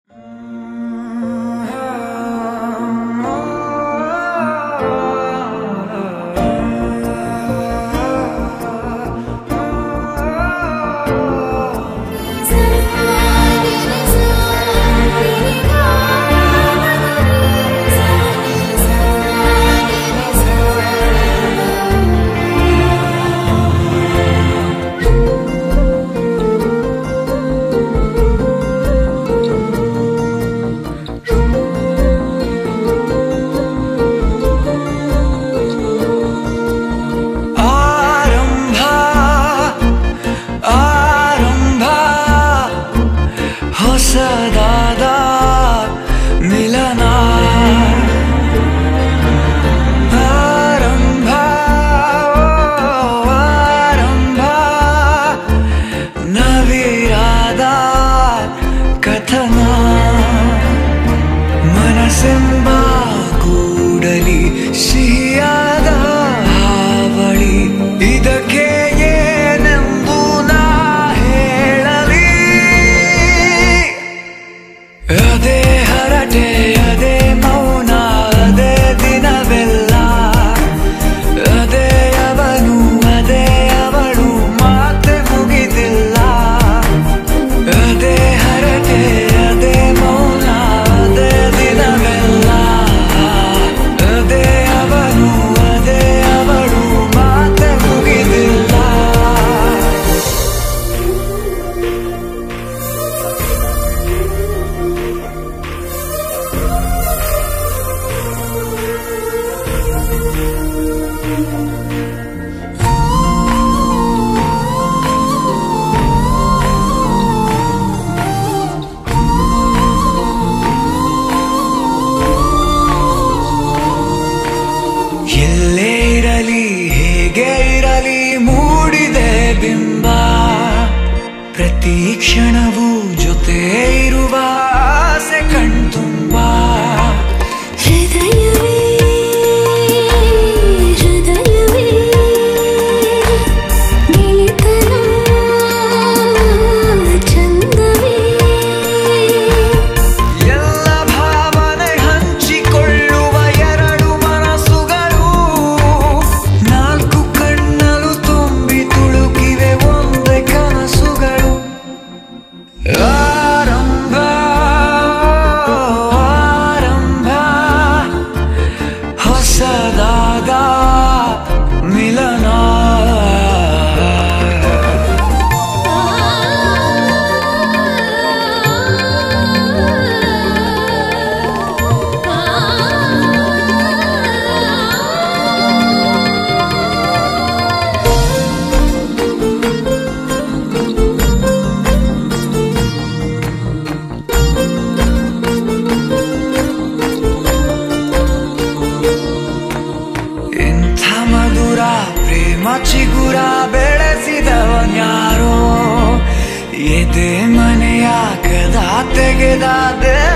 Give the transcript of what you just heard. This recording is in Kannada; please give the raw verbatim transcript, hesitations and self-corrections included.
ಹೊಸದಾದ ಮಿಲನ ಆರಂಭ ಆರಂಭ ನವಿರಾದ ಕಥನ ಮನಸ್ಸೆಂಬ ಕೂಡಲಿ ಸಿಹಿಯಾದ ಹಾವಳಿ ಇದಕ್ಕೆ ಅದೇ ಹರಟೆ ಅದೇ ಮೌನ ಅದೇ ದಿನವೆಲ್ಲ ಅದೇ ಅವನು ಅದೇ ಅವಳು ಮಾತೆ ಮುಗಿದಿಲ್ಲ ಅದೇ ಹರಟೆ ಅದೇ ಮೌನ ಅದೇ ದಿನವೆಲ್ಲ ಅದೇ ಅವನು ಅದೇ ಅವಳು ಮಾತೆ ಮುಗಿದಿಲ್ಲ ಎಲ್ಲೇ ಇರಲಿ ಹೇಗೆ ಇರಲಿ ಮೂಡಿದೆ ಬಿಂಬ ಪ್ರತಿ ಕ್ಷಣವೂ ಜೊತೆ ಇರುವ ಆಸೆ ಕಣ್ತುಂಬ ಹೃದಯವೇ ಹೃದಯವೇ ಗೆಳೆತನ ಚಂದವೇ ಎಲ್ಲ ಭಾವನೆ ಹಂಚಿಕೊಳ್ಳುವ ಎರಡು ಮನಸ್ಸುಗಳು ನಾಲ್ಕು ಕಣ್ಣಲು ತುಂಬಿ ತುಳುಕಿವೆ ಒಂದೇ ಕನಸುಗಳು ಆರಂಭ ಆರಂಭ ಹೊಸದಾದ ಮಿಲನ ಇಂಥ ಮಧುರ ಪ್ರೇಮ ಚಿಗುರ ಬೆಳೆಸಿದವನ್ಯಾರೋ ಎದೆ ಮನೆಯ ಕದ ತೆಗೆದ